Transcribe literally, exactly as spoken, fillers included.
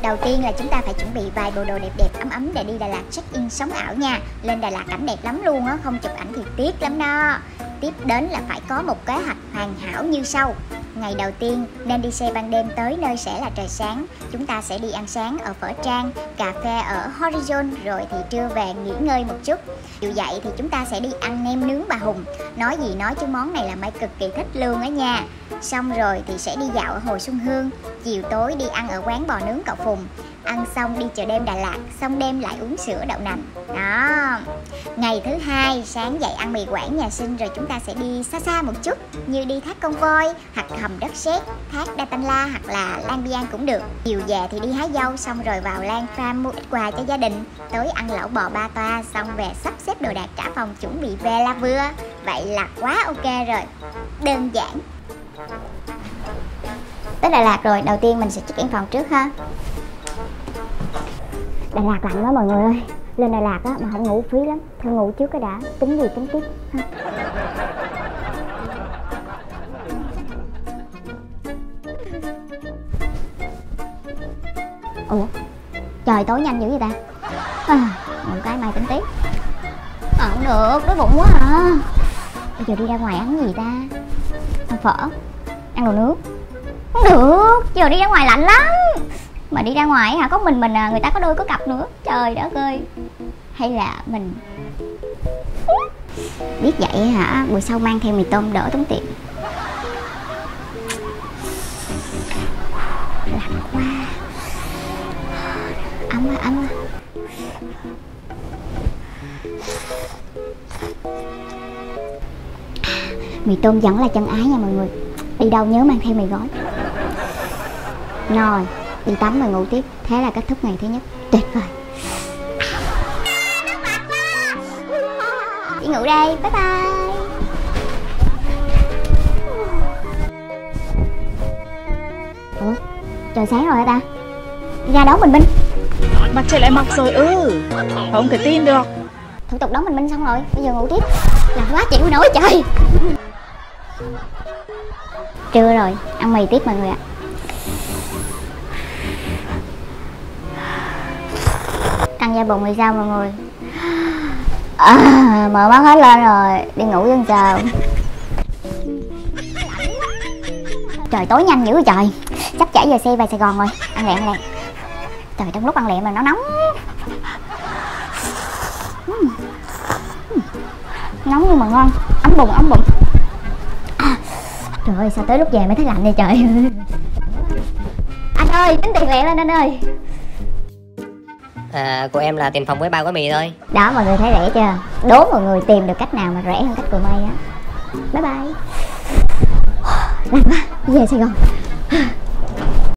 Đầu tiên là chúng ta phải chuẩn bị vài bộ đồ đẹp đẹp ấm ấm để đi Đà Lạt check-in sống ảo nha. Lên Đà Lạt cảnh đẹp lắm luôn á, không chụp ảnh thì tiếc lắm đó. Tiếp đến là phải có một kế hoạch hoàn hảo như sau. Ngày đầu tiên nên đi xe ban đêm tới nơi sẽ là trời sáng. Chúng ta sẽ đi ăn sáng ở Phở Trang, cà phê ở Horizon, rồi thì trưa về nghỉ ngơi một chút. Chiều dậy thì chúng ta sẽ đi ăn nem nướng bà Hùng. Nói gì nói chứ món này là Mai cực kỳ thích luôn á nha. Xong rồi thì sẽ đi dạo ở Hồ Xuân Hương. Chiều tối đi ăn ở quán bò nướng cậu Phùng. Ăn xong đi chợ đêm Đà Lạt, xong đêm lại uống sữa đậu nành. Đó. Ngày thứ hai sáng dậy ăn mì Quảng nhà Sinh, rồi chúng ta sẽ đi xa xa một chút, như đi thác Con Voi hoặc hầm Đất Sét, thác Đa Tanh La hoặc là Lang Biang cũng được. Chiều về thì đi hái dâu, xong rồi vào Lan Farm mua ít quà cho gia đình. Tối ăn lẩu bò ba toa, xong về sắp xếp đồ đạc trả phòng chuẩn bị về La Vừa. Vậy là quá ok rồi. Đơn giản. Tới Đà Lạt rồi, đầu tiên mình sẽ check-in phòng trước ha. Đà Lạt lạnh quá mọi người ơi. Lên Đà Lạt á mà không ngủ phí lắm. Thôi ngủ trước cái đã, tính gì tính tiếp ha. Ủa, trời tối nhanh dữ vậy ta. À, một cái mai tính tiếp. À, không được, đói bụng quá à. Bây giờ đi ra ngoài ăn gì ta? Ăn phở, ăn đồ nước. Không được, giờ đi ra ngoài lạnh lắm. Mà đi ra ngoài hả, có mình mình à, người ta có đôi có cặp nữa. Trời đất ơi. Hay là mình biết vậy hả, buổi sau mang theo mì tôm đỡ tốn tiền. Lạnh quá. Ấm quá, ấm quá. Mì tôm vẫn là chân ái nha mọi người. Đi đâu nhớ mang theo mì gói. Rồi, đi tắm rồi ngủ tiếp. Thế là kết thúc ngày thứ nhất. Tuyệt vời. Đi ngủ đây, bye bye. Ủa, trời sáng rồi hả ta? Đi ra đón bình minh. Mặt trời lại mọc rồi ư? Không thể tin được. Thủ tục đón bình minh xong rồi, bây giờ ngủ tiếp. Là quá chịu nổi trời. Trưa rồi, ăn mì tiếp mọi người ạ. Ăn da bụng thì sao mọi người? À, mở mắt hết lên rồi, đi ngủ dân sao. Trời tối nhanh dữ rồi trời. Sắp trễ giờ xe về Sài Gòn rồi. Ăn lẹ ăn lẹ. Trời trong lúc ăn lẹ mà nó nóng. Nóng nhưng mà ngon. Ấm bụng ấm bụng. À, trời ơi sao tới lúc về mới thấy lạnh vậy trời. Anh ơi tính tiền lẹ lên anh ơi. À, của em là tiền phòng với bao gói mì thôi. Đó mọi người thấy rẻ chưa? Đố mọi người tìm được cách nào mà rẻ hơn cách của May á. Bye bye. Lạnh quá, về Sài Gòn.